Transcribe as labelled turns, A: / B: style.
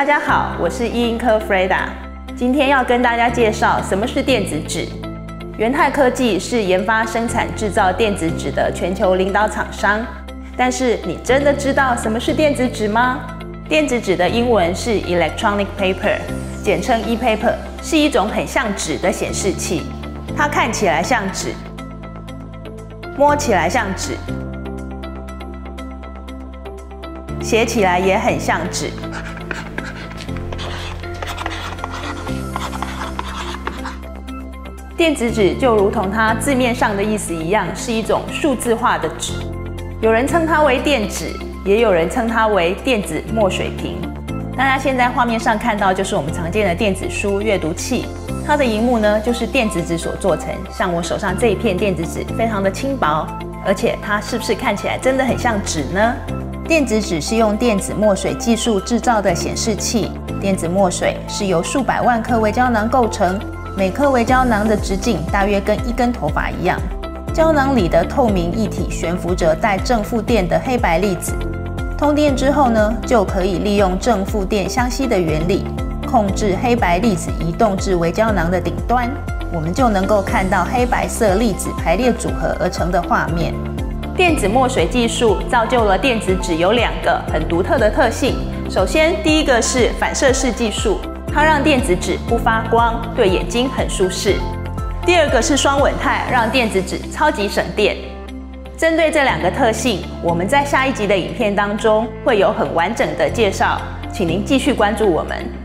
A: 大家好，我是医英科 Freda， 今天要跟大家介绍什么是电子纸。元泰科技是研发、生产、制造电子纸的全球领导厂商。但是你真的知道什么是电子纸吗？电子纸的英文是 Electronic Paper， 简称 e-paper， 是一种很像纸的显示器。它看起来像纸，摸起来像纸，写起来也很像纸。电子纸就如同它字面上的意思一样，是一种数字化的纸。有人称它为电纸，也有人称它为电子墨水屏。大家现在画面上看到就是我们常见的电子书阅读器，它的萤幕呢就是电子纸所做成。像我手上这一片电子纸非常的轻薄，而且它是不是看起来真的很像纸呢？电子纸是用电子墨水技术制造的显示器。电子墨水是由数百万颗微胶囊构成，每颗微胶囊的直径大约跟一根头发一样。胶囊里的透明液体悬浮着带正负电的黑白粒子。通电之后呢，就可以利用正负电相吸的原理，控制黑白粒子移动至微胶囊的顶端，我们就能够看到黑白色粒子排列组合而成的画面。电子墨水技术造就了电子纸有两个很独特的特性。首先，第一个是反射式技术，它让电子纸不发光，对眼睛很舒适。第二个是双稳态，让电子纸超级省电。针对这两个特性，我们在下一集的影片当中会有很完整的介绍，请您继续关注我们。